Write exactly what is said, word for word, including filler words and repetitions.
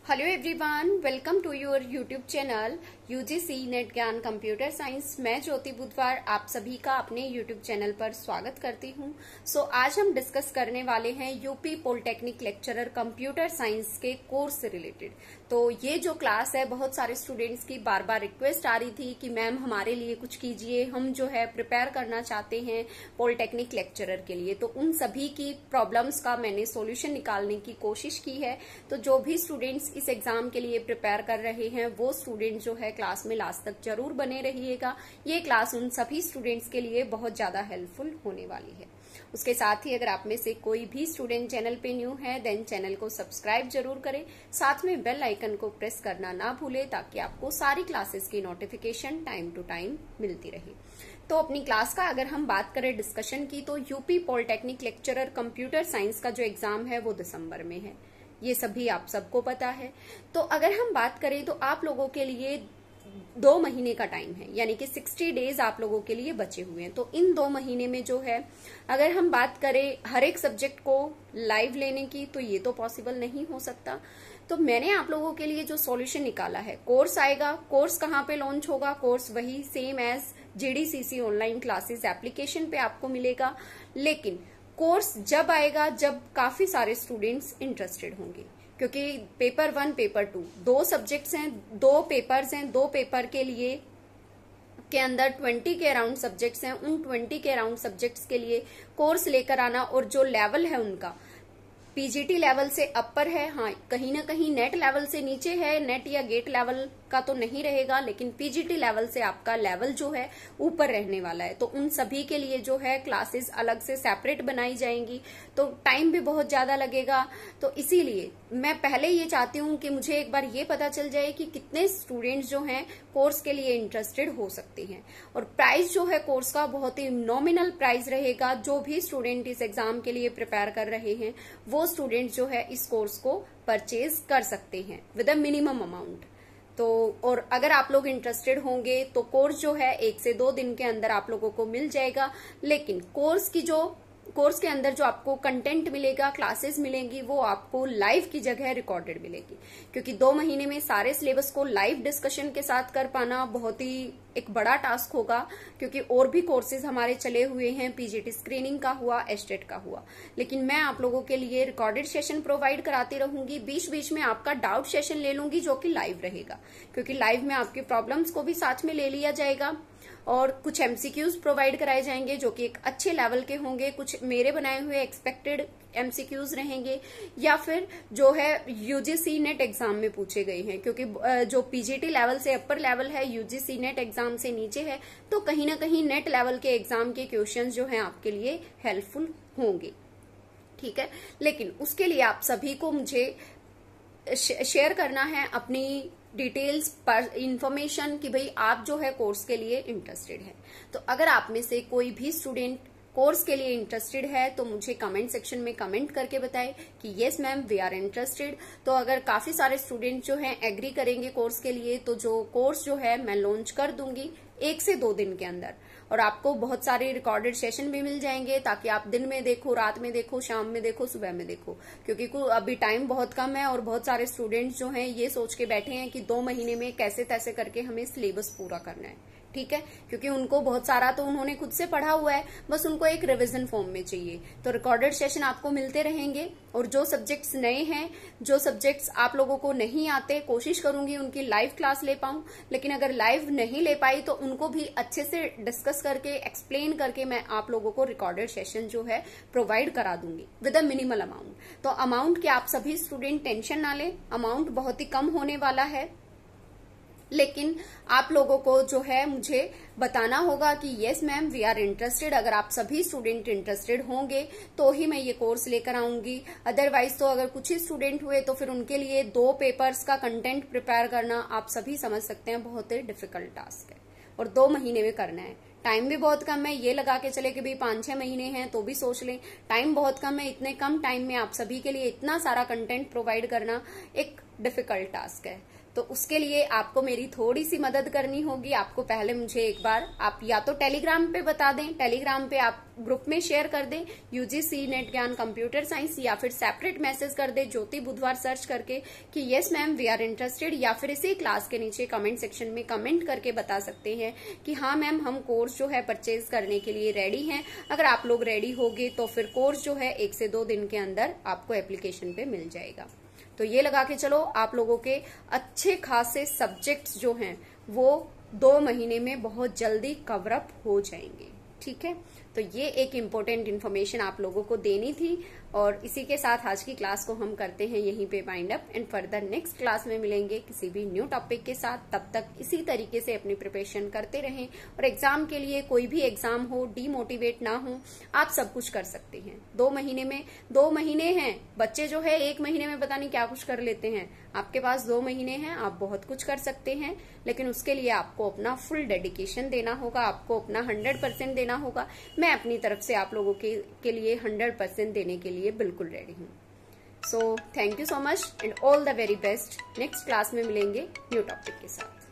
Hello everyone, welcome to your YouTube channel UGC NET Gyan computer science. मैं ज्योति बुधवार आप सभी का अपने यूट्यूब चैनल पर स्वागत करती हूं। सो so, आज हम डिस्कस करने वाले हैं UP polytechnic lecturer computer science के कोर्स से रिलेटेड। तो ये जो क्लास है, बहुत सारे स्टूडेंट्स की बार बार रिक्वेस्ट आ रही थी कि मैम हमारे लिए कुछ कीजिए, हम जो है प्रिपेयर करना चाहते हैं पॉलिटेक्निक लेक्चरर के लिए। तो उन सभी की प्रॉब्लम्स का मैंने सोल्यूशन निकालने की कोशिश की है। तो जो भी स्टूडेंट्स इस एग्जाम के लिए प्रिपेयर कर रहे हैं वो स्टूडेंट जो है क्लास में लास्ट तक जरूर बने रहिएगा। ये क्लास उन सभी स्टूडेंट्स के लिए बहुत ज्यादा हेल्पफुल होने वाली है। उसके साथ ही अगर आप में से कोई भी स्टूडेंट चैनल पे न्यू है देन चैनल को सब्सक्राइब जरूर करें, साथ में बेल आइकन को प्रेस करना ना भूलें ताकि आपको सारी क्लासेस की नोटिफिकेशन टाइम टू टाइम मिलती रहे। तो अपनी क्लास का अगर हम बात करें डिस्कशन की, तो UP polytechnic lecturer computer science का जो एग्जाम है वो दिसंबर में है, ये सभी आप सबको पता है। तो अगर हम बात करें तो आप लोगों के लिए दो महीने का टाइम है, यानी कि साठ डेज आप लोगों के लिए बचे हुए हैं। तो इन दो महीने में जो है अगर हम बात करें हर एक सब्जेक्ट को लाइव लेने की, तो ये तो पॉसिबल नहीं हो सकता। तो मैंने आप लोगों के लिए जो सॉल्यूशन निकाला है, कोर्स आएगा। कोर्स कहाँ पे लॉन्च होगा? कोर्स वही same as JDCC online classes application पे आपको मिलेगा, लेकिन कोर्स जब आएगा जब काफी सारे स्टूडेंट्स इंटरेस्टेड होंगे, क्योंकि पेपर वन पेपर टू दो सब्जेक्ट्स हैं, दो पेपर्स हैं। दो पेपर के लिए के अंदर ट्वेंटी के अराउंड सब्जेक्ट्स हैं। उन ट्वेंटी के अराउंड सब्जेक्ट्स के लिए कोर्स लेकर आना, और जो लेवल है उनका पीजीटी लेवल से अपर है, हाँ कहीं ना कहीं नेट लेवल से नीचे है, नेट या गेट लेवल का तो नहीं रहेगा, लेकिन पीजीटी लेवल से आपका लेवल जो है ऊपर रहने वाला है। तो उन सभी के लिए जो है क्लासेस अलग से सेपरेट बनाई जाएंगी, तो टाइम भी बहुत ज्यादा लगेगा। तो इसीलिए मैं पहले ये चाहती हूँ कि मुझे एक बार ये पता चल जाए कि कितने स्टूडेंट्स जो हैं कोर्स के लिए इंटरेस्टेड हो सकते हैं। और प्राइस जो है कोर्स का बहुत ही नॉमिनल प्राइस रहेगा। जो भी स्टूडेंट इस एग्जाम के लिए प्रिपेयर कर रहे हैं वो स्टूडेंट जो है इस कोर्स को परचेज कर सकते हैं विद अ मिनिमम अमाउंट। तो और अगर आप लोग इंटरेस्टेड होंगे तो कोर्स जो है एक से दो दिन के अंदर आप लोगों को मिल जाएगा। लेकिन कोर्स की जो कोर्स के अंदर जो आपको कंटेंट मिलेगा, क्लासेस मिलेंगी, वो आपको लाइव की जगह रिकॉर्डेड मिलेगी, क्योंकि दो महीने में सारे सिलेबस को लाइव डिस्कशन के साथ कर पाना बहुत ही एक बड़ा टास्क होगा। क्योंकि और भी कोर्सेज हमारे चले हुए हैं, पीजीटी स्क्रीनिंग का हुआ, एस्टेट का हुआ, लेकिन मैं आप लोगों के लिए रिकॉर्डेड सेशन प्रोवाइड कराती रहूंगी। बीच बीच में आपका डाउट सेशन ले लूंगी जो कि लाइव रहेगा, क्योंकि लाइव में आपके प्रॉब्लम्स को भी साथ में ले लिया जाएगा। और कुछ एमसीक्यूज प्रोवाइड कराए जाएंगे जो कि एक अच्छे लेवल के होंगे, कुछ मेरे बनाए हुए एक्सपेक्टेड एमसीक्यूज रहेंगे, या फिर जो है यूजीसी नेट एग्जाम में पूछे गए हैं, क्योंकि जो पीजीटी लेवल से अपर लेवल है, यूजीसी नेट एग्जाम से नीचे है, तो कहीं ना कहीं नेट लेवल के एग्जाम के क्वेश्चंस जो हैं आपके लिए हेल्पफुल होंगे। ठीक है, लेकिन उसके लिए आप सभी को मुझे शेयर करना है अपनी डिटेल्स पर इंफॉर्मेशन कि भाई आप जो है कोर्स के लिए इंटरेस्टेड है। तो अगर आप में से कोई भी स्टूडेंट कोर्स के लिए इंटरेस्टेड है तो मुझे कमेंट सेक्शन में कमेंट करके बताएं कि yes ma'am we are interested. तो अगर काफी सारे स्टूडेंट जो हैं एग्री करेंगे कोर्स के लिए, तो जो कोर्स जो है मैं लॉन्च कर दूंगी एक से दो दिन के अंदर, और आपको बहुत सारे रिकॉर्डेड सेशन भी मिल जाएंगे ताकि आप दिन में देखो, रात में देखो, शाम में देखो, सुबह में देखो, क्योंकि अभी टाइम बहुत कम है और बहुत सारे स्टूडेंट्स जो हैं ये सोच के बैठे हैं कि दो महीने में कैसे तैसे करके हमें सिलेबस पूरा करना है। ठीक है, क्योंकि उनको बहुत सारा तो उन्होंने खुद से पढ़ा हुआ है, बस उनको एक रिवीजन फॉर्म में चाहिए। तो रिकॉर्डेड सेशन आपको मिलते रहेंगे, और जो सब्जेक्ट्स नए हैं, जो सब्जेक्ट्स आप लोगों को नहीं आते, कोशिश करूंगी उनकी लाइव क्लास ले पाऊं, लेकिन अगर लाइव नहीं ले पाई तो उनको भी अच्छे से डिस्कस करके एक्सप्लेन करके मैं आप लोगों को रिकॉर्डेड सेशन जो है प्रोवाइड करा दूंगी विद अ मिनिमल अमाउंट। तो अमाउंट के आप सभी स्टूडेंट टेंशन ना लें, अमाउंट बहुत ही कम होने वाला है, लेकिन आप लोगों को जो है मुझे बताना होगा कि yes ma'am we are interested. अगर आप सभी स्टूडेंट इंटरेस्टेड होंगे तो ही मैं ये कोर्स लेकर आऊंगी, अदरवाइज तो अगर कुछ ही स्टूडेंट हुए तो फिर उनके लिए दो पेपर्स का कंटेंट प्रिपेयर करना आप सभी समझ सकते हैं बहुत ही डिफिकल्ट टास्क है, और दो महीने में करना है। टाइम भी बहुत कम है, ये लगा के चले कि भाई पांच छह महीने हैं तो भी सोच लें, टाइम बहुत कम है। इतने कम टाइम में आप सभी के लिए इतना सारा कंटेंट प्रोवाइड करना एक डिफिकल्ट टास्क है। तो उसके लिए आपको मेरी थोड़ी सी मदद करनी होगी। आपको पहले मुझे एक बार आप या तो टेलीग्राम पे बता दें, टेलीग्राम पे आप ग्रुप में शेयर कर दें UGC NET Gyan computer science, या फिर सेपरेट मैसेज कर दें ज्योति बुधवार सर्च करके कि yes ma'am we are interested, या फिर इसी क्लास के नीचे कमेंट सेक्शन में कमेंट करके बता सकते हैं कि हाँ मैम हम कोर्स जो है परचेज करने के लिए रेडी हैं। अगर आप लोग रेडी होगे तो फिर कोर्स जो है एक से दो दिन के अंदर आपको एप्लीकेशन पे मिल जाएगा। तो ये लगा के चलो, आप लोगों के अच्छे खासे सब्जेक्ट्स जो हैं वो दो महीने में बहुत जल्दी कवर अप हो जाएंगे। ठीक है, तो ये एक इम्पोर्टेंट इन्फॉर्मेशन आप लोगों को देनी थी। और इसी के साथ आज की क्लास को हम करते हैं यहीं पे wind up, and further next class में मिलेंगे किसी भी न्यू टॉपिक के साथ। तब तक इसी तरीके से अपनी प्रिपरेशन करते रहें, और एग्जाम के लिए कोई भी एग्जाम हो डीमोटिवेट ना हो, आप सब कुछ कर सकते हैं। दो महीने में दो महीने हैं, बच्चे जो है एक महीने में पता नहीं क्या कुछ कर लेते हैं, आपके पास दो महीने हैं, आप बहुत कुछ कर सकते हैं। लेकिन उसके लिए आपको अपना फुल डेडिकेशन देना होगा, आपको अपना हंड्रेड परसेंट देना होगा। मैं अपनी तरफ से आप लोगों के, के लिए हंड्रेड परसेंट देने के लिए बिल्कुल रेडी हूँ। So thank you so much and all the very best. Next class में मिलेंगे न्यू टॉपिक के साथ।